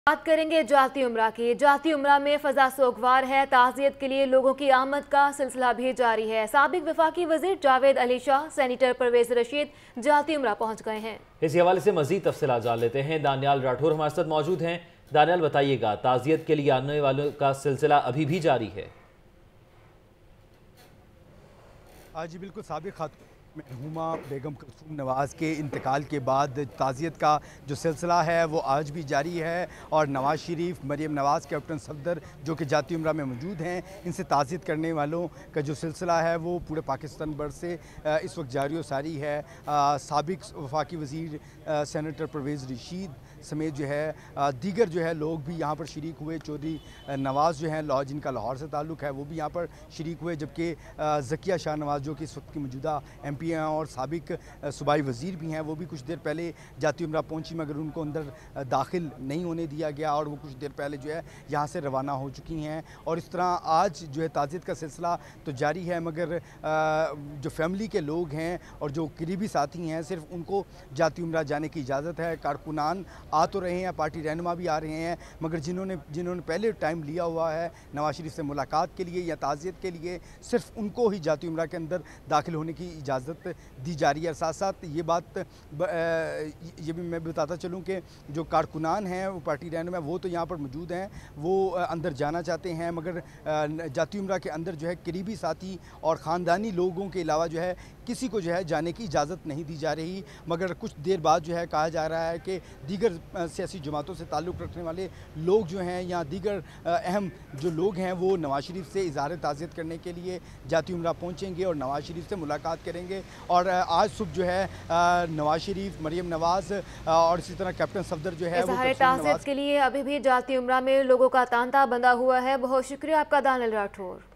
बात करेंगे जाती उम्रा की। जाती उम्रा में फजा सोगवार है। ताज़ियत के लिए लोगों की आमद का सिलसिला भी जारी है। साबिक वफाकी वजीर जावेद अली शाह, सेनेटर परवेज रशीद जाती उम्रा पहुंच गए हैं। इस हवाले से मजीद तफसीलात जान लेते हैं। दानियाल राठौर हमारे साथ मौजूद हैं। दानियाल, बताइएगा, ताज़ियत के लिए आने वालों का सिलसिला अभी भी जारी है? जी बिल्कुल, साबिक खातून मरहूमा बेगम कुलसूम नवाज़ के इंतकाल के बाद ताज़ियत का जो सिलसिला है वो आज भी जारी है और नवाज़ शरीफ, मरीम नवाज़, कैप्टन सफदर जो कि जाती उम्रा में मौजूद हैं, इनसे ताज़ियत करने वालों का जो सिलसिला है वो पूरे पाकिस्तान भर से इस वक्त जारी व सारी है। साबिक वफाकी वज़ीर सेनेटर परवेज़ रशीद समेत जो है दीगर जो है लोग भी यहाँ पर शरीक हुए। चौधरी नवाज़ जो हैं जिनका लाहौर से ताल्लुक़ है वो भी यहाँ पर शरीक हुए, जबकि ज़किया शाह नवाज़ जो कि इस वक्त की मौजूदा MP हैं और साबिक सूबाई वज़ीर भी हैं, वो भी कुछ देर पहले जाती उम्रा पहुँची, मगर उनको अंदर दाखिल नहीं होने दिया गया और वो कुछ देर पहले जो है यहाँ से रवाना हो चुकी हैं। और इस तरह आज जो है ताज़ियत का सिलसिला तो जारी है, मगर जो फैमिली के लोग हैं और जो करीबी साथी हैं सिर्फ उनको जाती उम्रा जाने की इजाज़त है। कारकुनान आ तो रहे हैं, पार्टी रहनुमा भी आ रहे हैं, मगर जिन्होंने पहले टाइम लिया हुआ है नवाज़ शरीफ से मुलाकात के लिए या ताज़ियत के लिए, सिर्फ उनको ही जाती उम्रा के अंदर दाखिल होने की इजाज़त दी जा रही है। साथ साथ ये बात ये भी मैं बताता चलूँ कि जो कारकुनान हैं वो पार्टी रहनुमा वो तो यहाँ पर मौजूद हैं, वो अंदर जाना चाहते हैं, मगर जाती उम्रा के अंदर जो है करीबी साथी और ख़ानदानी लोगों के अलावा जो है किसी को जो है जाने की इजाज़त नहीं दी जा रही। मगर कुछ देर बाद जो है कहा जा रहा है कि दीगर सियासी जमातों से ताल्लुक़ रखने वाले लोग जो हैं या दीगर अहम जो लोग हैं वो नवाज़ शरीफ से इज़हार ताज़ियत करने के लिए जाती उम्रा पहुँचेंगे और नवाज़ शरीफ से मुलाकात करेंगे। और आज सुबह जो है नवाज़ शरीफ, मरीम नवाज़ और इसी तरह कैप्टन सफदर जो है इज़हार ताज़ियत के लिए अभी भी जाती उम्रा में लोगों का तांता बंधा हुआ है। बहुत शुक्रिया आपका दानियाल राठौर।